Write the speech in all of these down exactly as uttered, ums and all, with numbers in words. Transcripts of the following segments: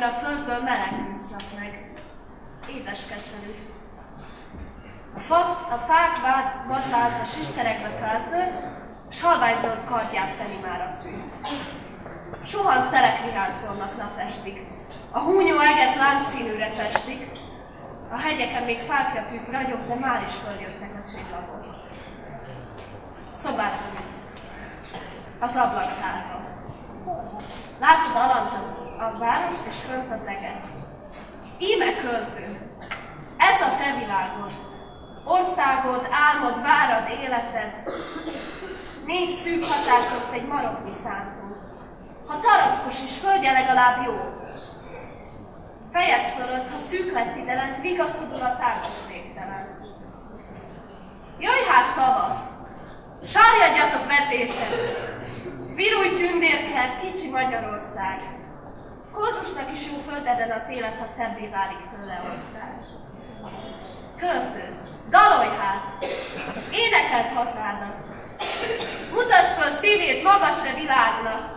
a földből meleg gőz csap meg. Édes keserű. A, fa, a fák vadlázva sisterekbe feltör, s halványzöld kardját feli már a fű. Suhant szelek viháncolnak napestig, a húnyó eget láncszínűre festik, a hegyeken még fáklyatűz ragyog, de már is följöttek a csillagok. Szobádba mész, az ablaktárba. Látod alant az, a várost és fönt az eget. Íme költő, ez a te világod, országod, álmod, várad, életed. Négy szűk határ közt egy maroknyi szántó. Ha tarackos is, földje legalább jó. Fejed fölött, ha szűk lett ide lent, vigaszodul a tágas végtelen. Jöjj hát tavasz, sarjadjatok vetésen! Virulj tündérker, kicsi Magyarország! Koldusnak is jó földeden az élet, ha szebbé válik tőle ország. Költő, dalolj hát! Énekeld hazának! Mutasd föl szívét magas a világnak!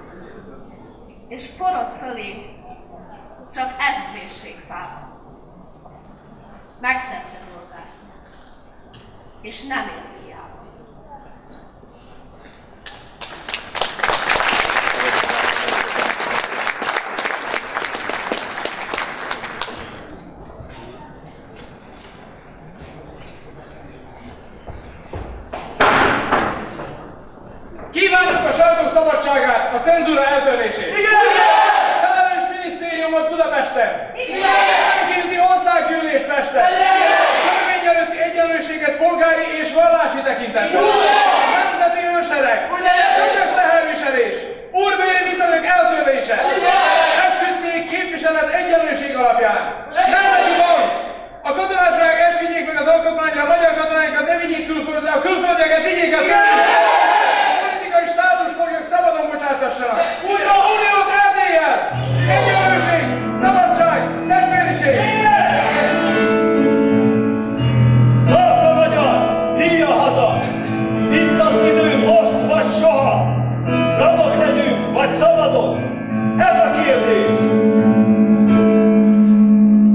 És porod fölé csak ezt vérség fába. Megtette dolgát, és nem élt hiába. Kívánjuk a sajtó szabadságát, a cenzúra eltörlését! Igen! Felelős minisztériumot Budapesten! Igen! Önkénti országgyűlés Pesten! Igen! Törvény előtti egyenlőséget polgári és vallási tekintetben! Nemzeti ősereg! Közös teherviselés! Úrbéri viszonyok eltörlése! Esküdtszék képviselet egyenlőség alapján! Nemzeti bank! A katonaság esküdjék meg az alkotmányra, a magyar katonáinkat ne vigyék külföldre, a külföldieket vigyék el külföldre! Státusfoglyok szabadon bocsátassanak! Uniót Erdéllyel! Egyenlőség, szabadság, testvériség! Talpra magyar! Híja haza! Itt az idő most vagy soha! Rabok legyünk vagy szabadon? Ez a kérdés!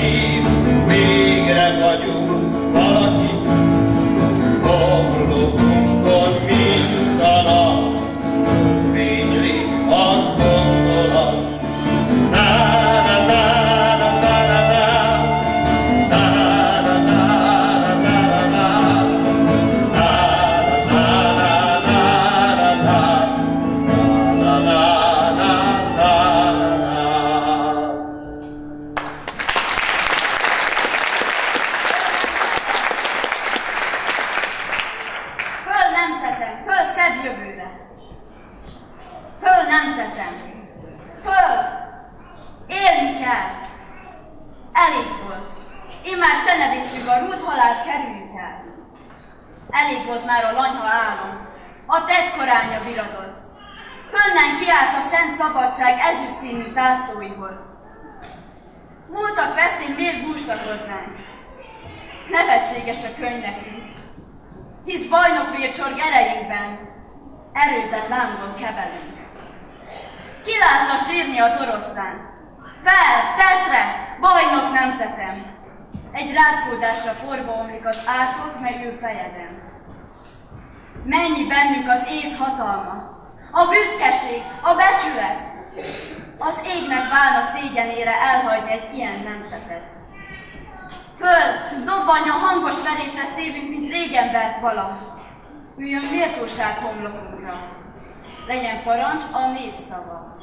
szív, végre vagyunk valaki, homlokunkon mind a nap, fényli a gondolat. Elég volt már a lanyha álom, a tettkoránya viradoz. Fönnen kiállt a szent szabadság ezüst színű zászlóihoz. Múltak vesztén miért búslakodnánk? Nevetséges a könyv nekünk, hisz bajnokvér csorg erejében, erőben lángol kebelünk. Ki látta sírni az oroszlánt? Fel, tetre, bajnok nemzetem! Egy rázkódásra porba omlik az átok megő fejeden. Mennyi bennünk az ész hatalma, a büszkeség, a becsület. Az égnek válna szégyenére elhagyni egy ilyen nemzetet. Föl, dobbanjon hangos verésre szívünk, mint régen vert vala. Üljön méltóság homlokunkra. Legyen parancs a népszava.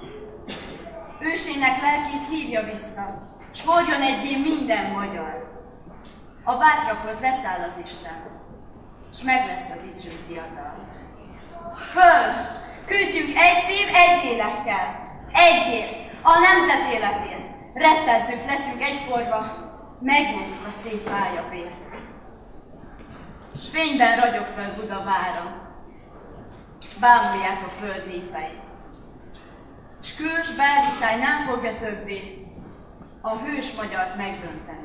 Ősének lelkét hívja vissza, s forjon egyé minden magyar. A bátrakhoz leszáll az Isten, s meg lesz a dicső diadal. Föl! Küzdjünk egy szív, egy lélekkel, egyért, a nemzet életért. Rettentők leszünk egyforma, megnyerjük a szép pályabért. S fényben ragyog fel Buda vára, bámulják a föld népei. S küls belviszály nem fogja többé a hős magyart megdönteni.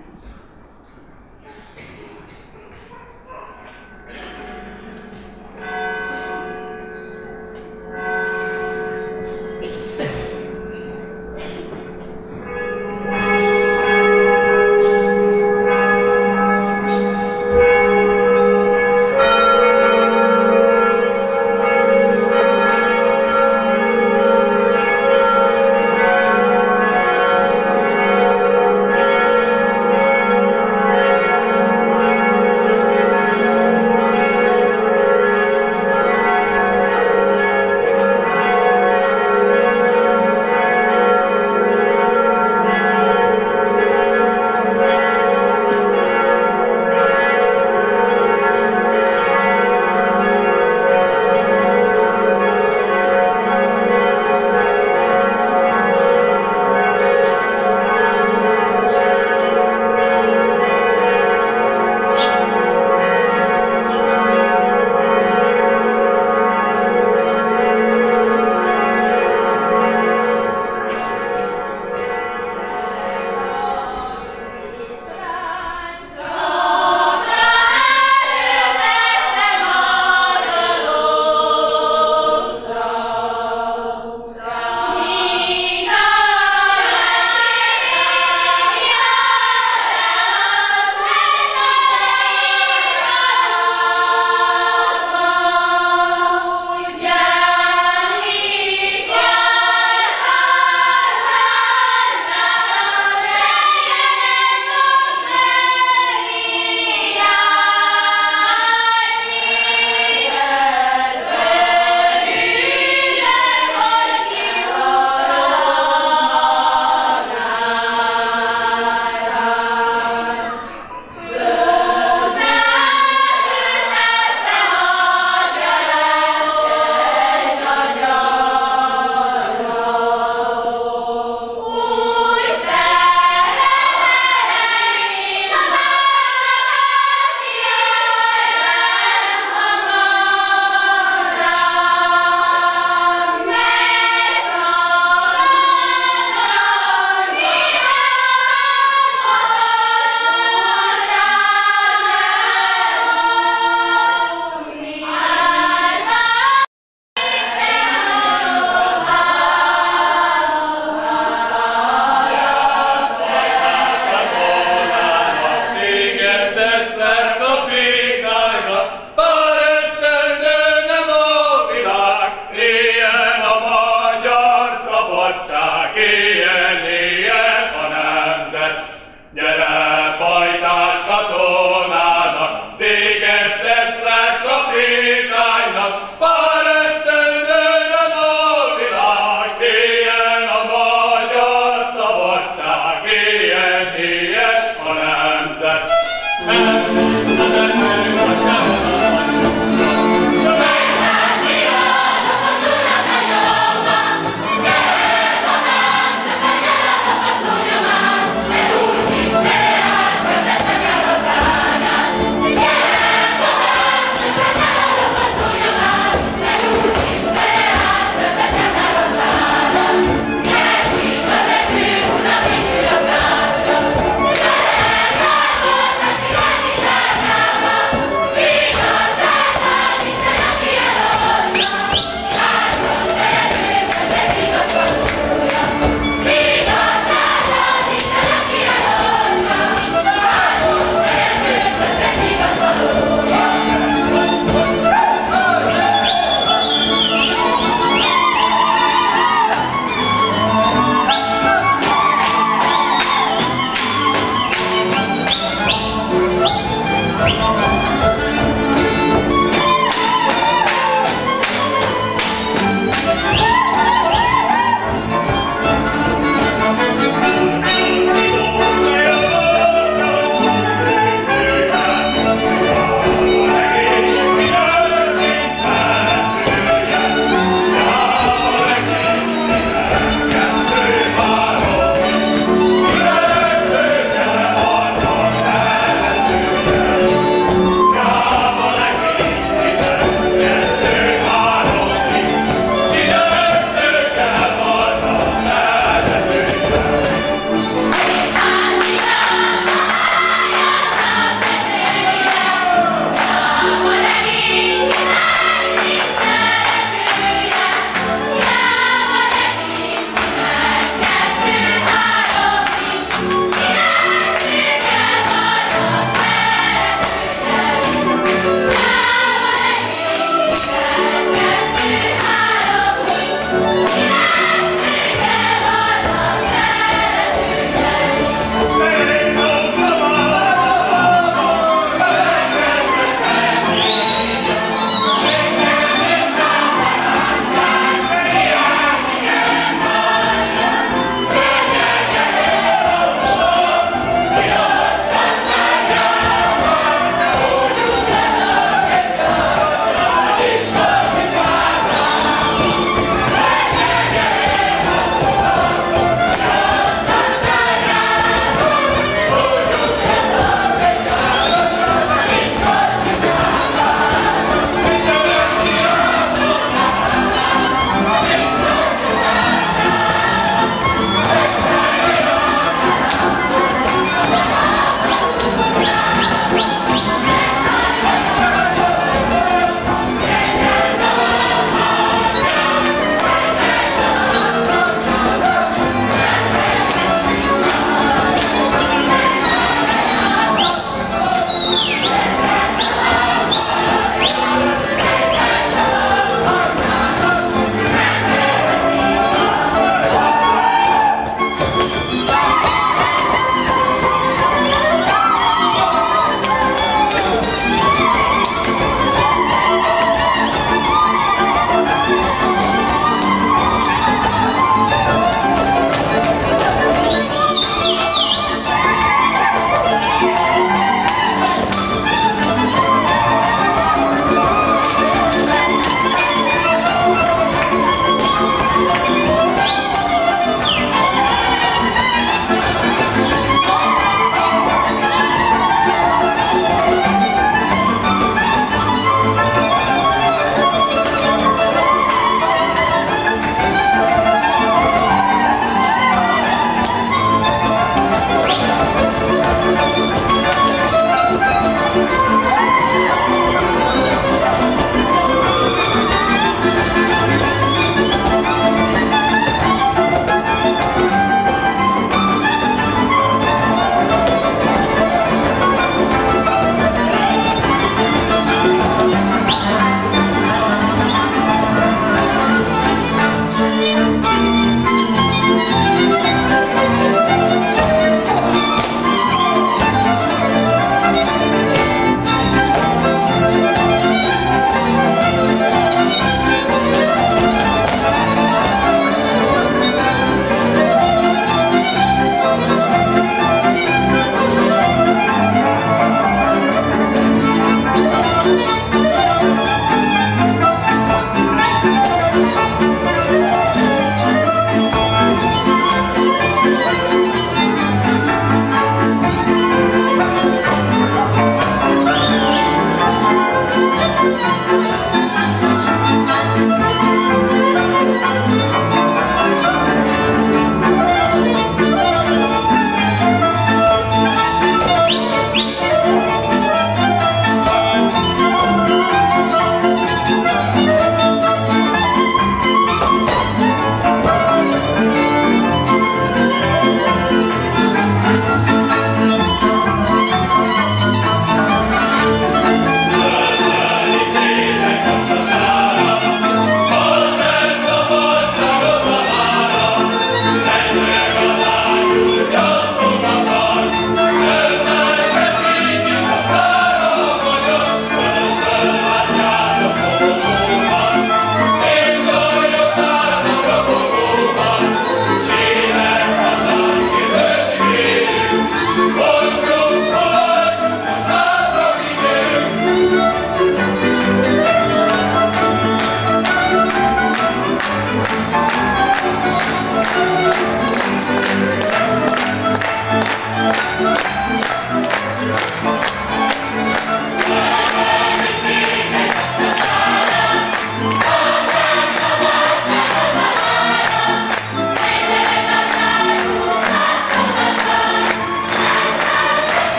Thank you.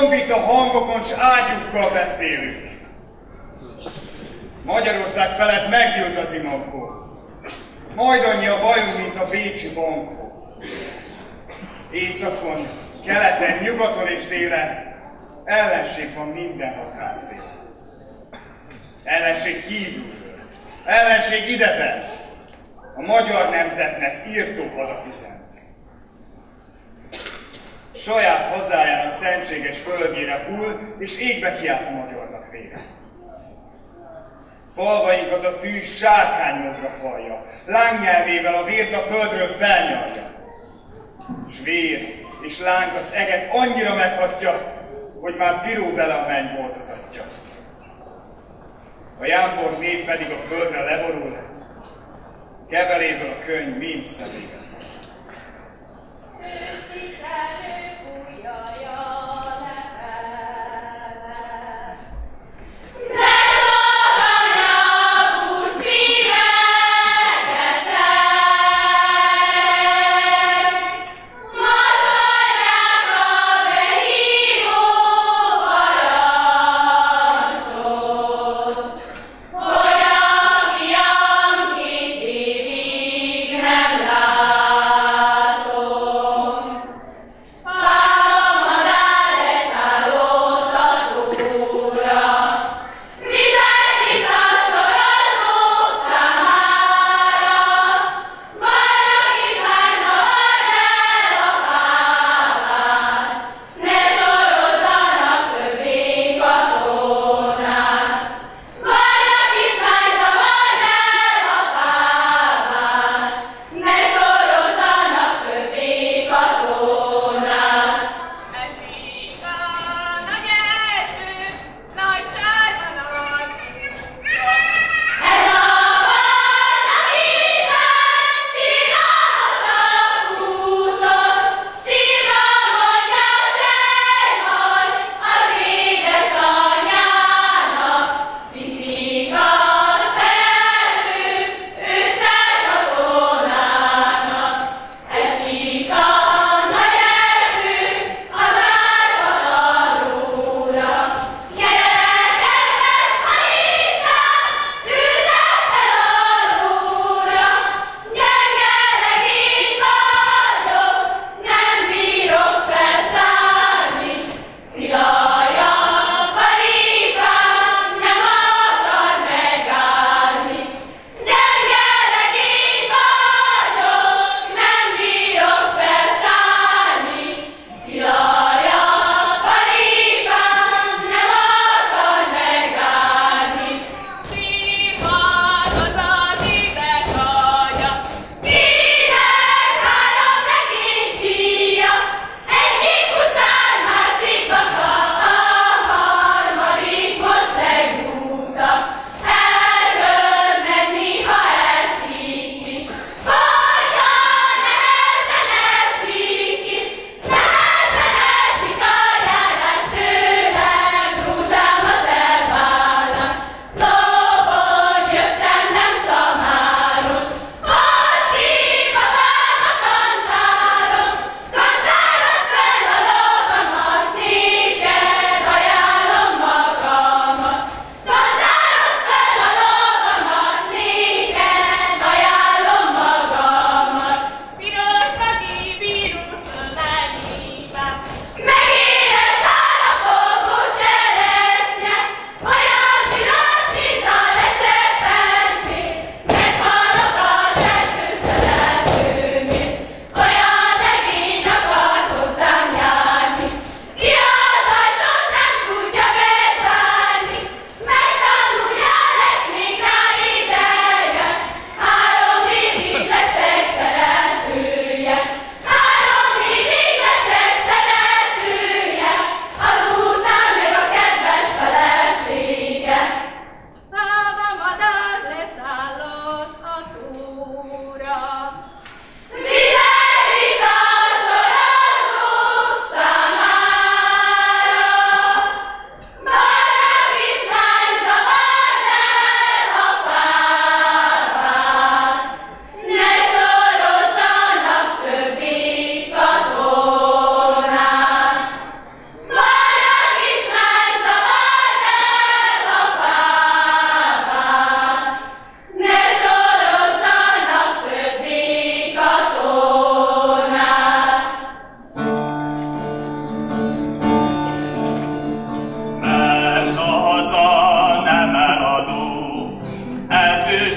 Zombita hangokon s ágyukkal beszélünk. Magyarország felett meggyűlt az imankó. Majd annyi a bajunk, mint a bécsi bankó. Északon, keleten, nyugaton és délen ellenség van minden határszél. Ellenség kívülről, ellenség idebent. A magyar nemzetnek írtó hadat üzent. Saját hazájának szentséges földjére hull, és égbe kiált a magyarnak vére. Falvainkat a tűz sárkánymódra falja, lángnyelvével a vért a földről felnyalja. S vér és láng az eget annyira meghatja, hogy már piró bele a mennyboltozatja. A jámbor nép pedig a földre leborul, keveréből a könny mind szemébe. Bye.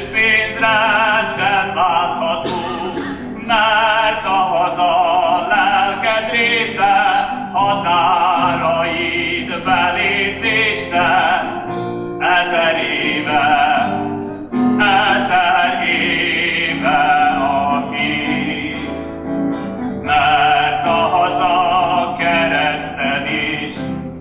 pénzrád sem váltható, mert a haza lelked része, határaid belét véste. Ezer éve, ezer éve a hír, mert a haza kereszted is,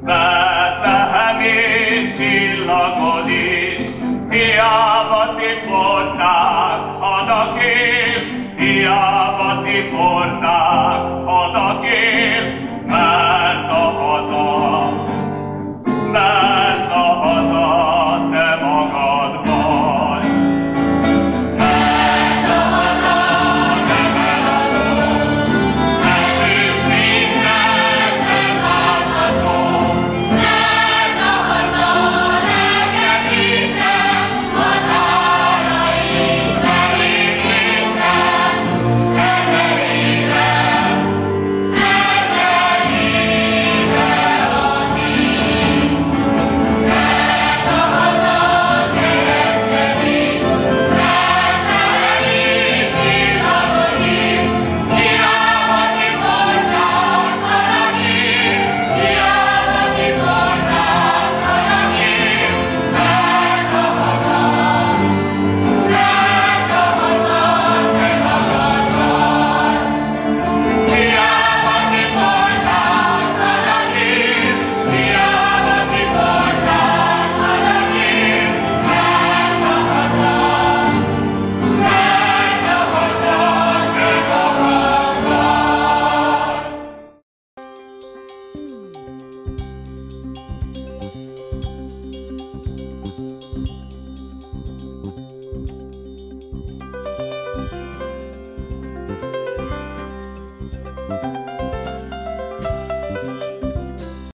Betlehemi csillagod is, hiába tiporták, hanak én, hiába tiporták.